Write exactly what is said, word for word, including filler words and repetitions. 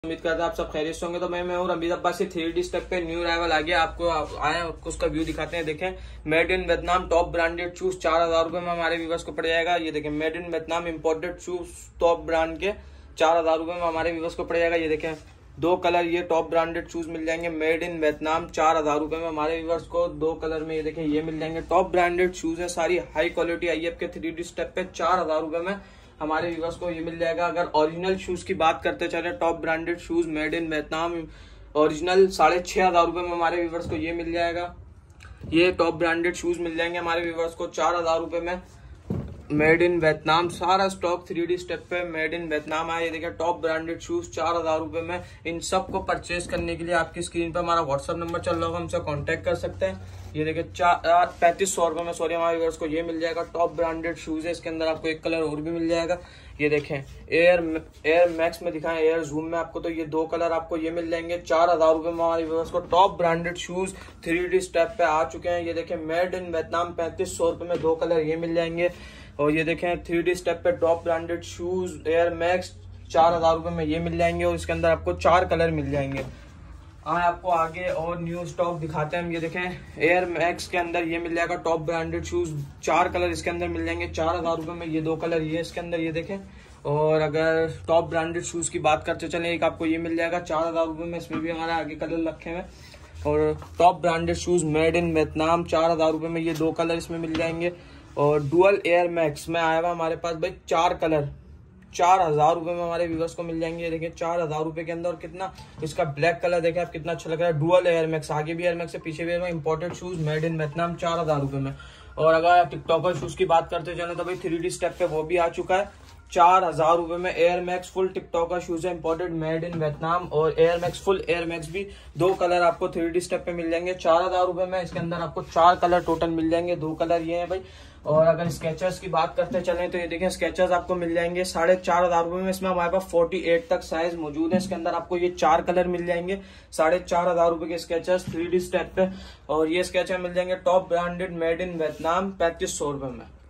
उम्मीद करता है आप सब खैरियत से होंगे। तो मैं मैं हूँ रमीज अब्बास से थ्री डी स्टेप पे न्यू अराइवल आ गया, आपको आया आपको उसका व्यू दिखाते हैं। देखें, made in Vietnam top branded shoes चार हजार रुपए में हमारे व्यूवर्स को पड़ जाएगा। ये देखें, made in Vietnam imported shoes top brand के चार हजार रुपए में हमारे व्यूवर्स को पड़ जाएगा। ये देखें, दो कलर ये टॉप ब्रांडेड शूज मिल जाएंगे मेड इन वियतनाम चार हजार रुपए में हमारे व्यूवर्स को दो कलर में। ये देखें, ये मिल जाएंगे टॉप ब्रांडेड शूज है, सारी हाई क्वालिटी आई है आपके थ्री डी स्टेप पे चार हजार रुपए में हमारे व्यूवर्स को ये मिल जाएगा। अगर ओरिजिनल शूज की बात करते चले, top branded shoes made in Vietnam original साढ़े छह हजार रुपए में हमारे व्यूवर्स को ये मिल जाएगा। ये टॉप ब्रांडेड शूज मिल जाएंगे हमारे व्यूवर्स को चार हजार रुपए में मेड इन वियतनाम। सारा स्टॉक थ्री डी स्टेप पे मेड इन वियतनाम है। ये देखिए, टॉप ब्रांडेड शूज चार हजार रुपए में। इन सब को परचेज करने के लिए आपकी स्क्रीन पे हमारा व्हाट्सअप नंबर चल रहा होगा, हमसे कांटेक्ट कर सकते हैं। ये देखिए, चार पैंतीस सौ रुपए में सॉरी हमारे व्यूअर्स को ये मिल जाएगा। टॉप ब्रांडेड शूज है, इसके अंदर आपको एक कलर और भी मिल जाएगा। ये देखें, एयर एयर मैक्स में दिखाएं, एयर जूम में आपको तो ये दो कलर आपको ये मिल जाएंगे चार हजार रुपए में हमारे व्यूअर्स को। Top branded shoes three D step पे आ चुके हैं। ये देखें, मेड इन वियतनाम पैंतीस सौ रुपए में दो कलर ये मिल जाएंगे। और ये देखें, थ्री डी स्टेप पे top branded shoes Air Max चार हजार रुपए में ये मिल जाएंगे और इसके अंदर आपको चार कलर मिल जाएंगे। आए आपको आगे और न्यू स्टॉक दिखाते हैं हम। ये देखें, एयर मैक्स के अंदर ये मिल जाएगा टॉप ब्रांडेड शूज, चार कलर इसके अंदर मिल जाएंगे चार हजार रुपए में। ये दो कलर ये इसके अंदर ये देखें। और अगर टॉप ब्रांडेड शूज की बात करते चले, एक आपको ये मिल जाएगा चार हजार रुपए में, इसमें भी हमारे आगे कलर रखे हुए। और top branded shoes made in Vietnam चार हजार रुपए में ये दो कलर इसमें मिल जाएंगे। और डुअल एयर मैक्स में आया हुआ हमारे पास भाई चार कलर चार हजार रुपए में हमारे व्यूवर्स को मिल जाएंगे। देखिए, चार हजार रुपए के अंदर, और कितना इसका ब्लैक कलर देखें आप कितना अच्छा लग रहा है। डुअल एयर मैक्स, आगे भी एयर मैक्स है पीछे भी Air Max, imported shoes made in Vietnam चार हजार रुपए में। और अगर आप टिकटॉकर शूज की बात करते चले तो भाई थ्री डी स्टेप पे वो भी आ चुका है चार हजार रुपए में। Air Max full TikToker shoes है, इंपोर्टेड मेड इन वियतनाम। और Air Max full Air Max भी दो कलर आपको थ्री डी स्टेप पे मिल जाएंगे चार हजार रुपए में। इसके अंदर आपको चार कलर टोटल मिल जाएंगे, दो कलर ये है भाई। और अगर स्केचर्स की बात करते चले तो ये देखें, स्केचर्स आपको मिल जाएंगे साढ़े चार हजार रुपए में। इसमें हमारे पास अड़तालीस तक साइज मौजूद है। इसके अंदर आपको ये चार कलर मिल जाएंगे साढ़े चार हजार रुपए के स्केचर्स थ्री डी स्टेप पे। और ये स्केचर मिल जाएंगे top branded made in Vietnam पैंतीस सौ रुपए में।